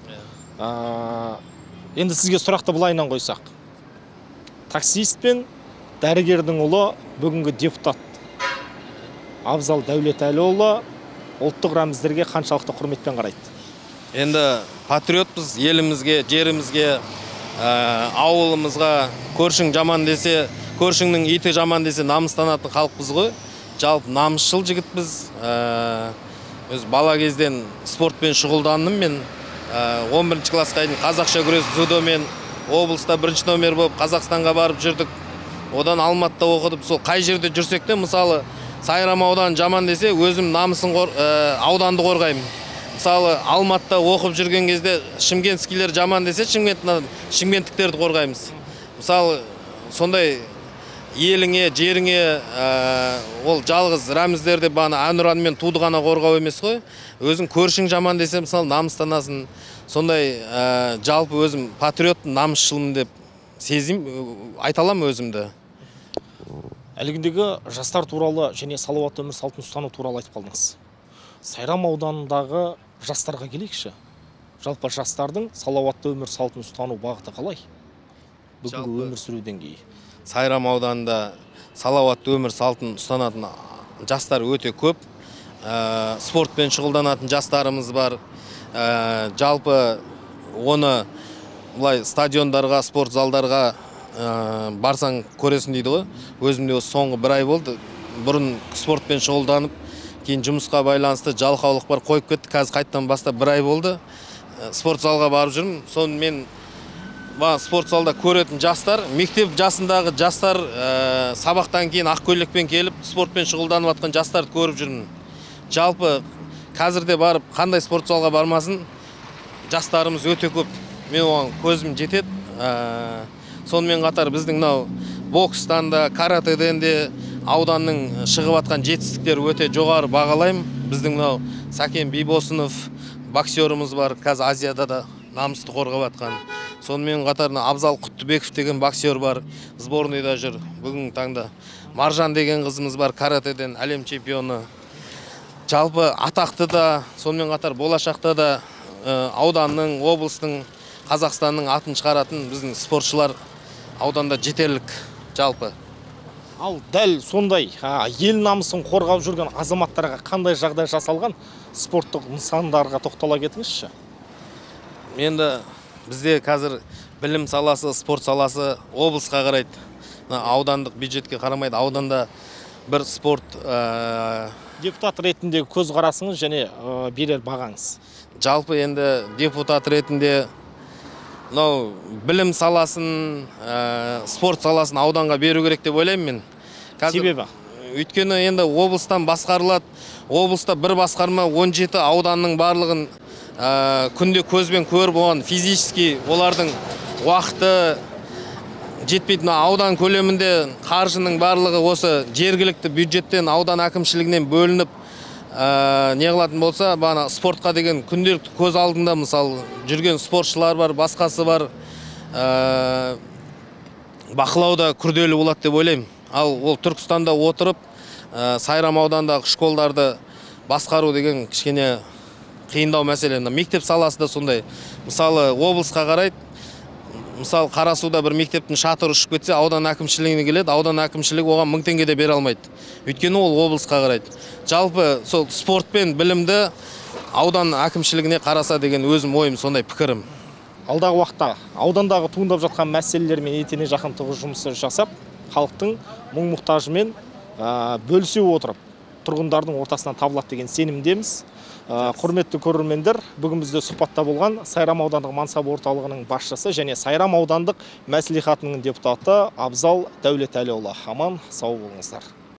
Енді сізге сұрақты былайынан қойсақ. Таксист пен дәрігердің ұлы бүгінгі депутат Абзал Дәулетәліұлы ұлттық рәміздерге қаншалықты құрметпен қарайды? Енді патриотпыз, елімізге, жерімізге, ауылымызға, көршің жаман десе, көршіңнің иті жаман десе намыстанатын халықпыз ғой. Жалпы намысшыл жігітпіз. Өз бала кезден спортпен шұғылдандым мен. 11 классқа дейін қазақша күрес дзюдомен облыста 1 номер болып Қазақстанға барып жүрдік. Одан Алматыда оқыдып, сол қай жерде жүрсек те, мысалы Сайрам ауданы жаман десе, өзім намысын ауданды қорғаймын. мысалы Алматыда оқып жүрген кезде шымкентскийлер жаман десе, шымкенттіктерді қорғаймыз. Мысалы сондай еліңе, жеріңе ол жалғыз рәміздерде баны әнұранмен туды ғана қорғау емес қой. Өзің көршің жаман десе, мысалы намыстанасың. Сондай жалпы өзім патриот, намысшылмын деп сезім, айталам өзімді. Әлгіндегі жастар туралы және салауатты өмір салтын ұстану туралы айтып қалдыңыз. Сайрам ауданындағы жастарға келейікші. Жалпы жастардың салауатты өмір салтын ұстану бағыты қалай? Бүгінгі өмір сүру деңгейі. Сайрам ауданында салауатты өмір салтын ұстанатын жастар өте көп. Спортпен шұғылданатын жастарымыз бар. Жалпы оны бұлай стадиондарға, спорт залдарға барсаң көресің дейді ғой. Өзімде соңғы бір ай болды. Бұрын спортпен шұғылданып, кейін жұмысқа байланысты жалқаулық бар қойып кетті. Қазір қайттан бастап бір ай болды. Спорт залға барып жүрмін. Соны мен спорт залда көретін жастар, мектеп жасындағы жастар сабақтан кейін ақ көйлекпен келіп, спортпен шұғылданып жатқан жастарды көріп жүрмін. Жалпы қазірде барып, қандай спорт залға бармасын, жастарымыз өте көп. Мен оған көзім жетеді. Сонымен қатар біздің бокстан да, каратеден де ауданның шығып жатқан жетістіктері өте жоғары бағалаймын. Біздің Сәкен Бибосынов боксеріміз бар, қазір Азияда да намысты қорғап жатқан. Сонымен қатар Абзал Құттыбеков деген боксер бар, сборныйда жүр. Бүгінгі таңда Маржан деген қызымыз бар, каратеден әлем чемпионы. Жалпы атақты да, сонымен қатар болашақта да ауданның, облыстың, Қазақстанның атын шығаратын біздің спортшылар ауданда жетерлік жалпы. Ал дәл сондай ел намысын қорғап жүрген азаматтарға қандай жағдай жасалған спорттық нысандарға тоқтала кетіңізші? Енді бізде қазір білім саласы, спорт саласы облысқа қарайды. Аудандық бюджетке қарамайды. Ауданда бір спорт депутат ретіндегі көзқарасыңыз және берер бағаңыз. Жалпы енді депутат ретінде білім саласын, спорт саласын ауданға беру керек деп ойлаймын мен. Себебі? Өйткені енді облыстан басқарылады. Облыста бір басқарма 17 ауданның барлығын күнде көзбен көріп, оған физически олардың уақыты жетпейтін. Аудан көлемінде қаржының барлығы осы жергілікті бюджеттен, аудан әкімшілігінен бөлініп не қылатын болса, бана спортқа деген күнделікті көз алдында мысалы жүрген спортшылар бар, басқасы бар. Бақылауда күрделі болады деп ойлаймын. Ал ол Түркістанда отырып, Сайрам аудандағы школдарды басқару деген кішкене қиындау мәселе. Мектеп саласы да сондай. Мысалы облысқа қарайды. Мысалы Қарасуда бір мектептің шатыры ұшып кетсе, аудан әкімшілігіне келеді. Аудан әкімшілігі оған 1000 теңге де бере алмайды. Өйткені ол облысқа қарайды. Жалпы сол спорт пен білімді аудан әкімшілігіне қараса деген өзім ойым, сондай пікірім. Алдағы уақытта аудандағы туындап жатқан мәселелермен етене жақын тығыз жұмысы жасап, халықтың мұң-мұқтажымен бөлісе отырып, тұрғындардың ортасынан табылады деген сенімдеміз. Құрметті көрермендер, бүгін бізде сұхбатта болған Сайрам аудандық мансап орталығының басшысы және Сайрам аудандық мәслихатының депутаты Абзал Дәулетәліұлы. Аман сау болыңыздар.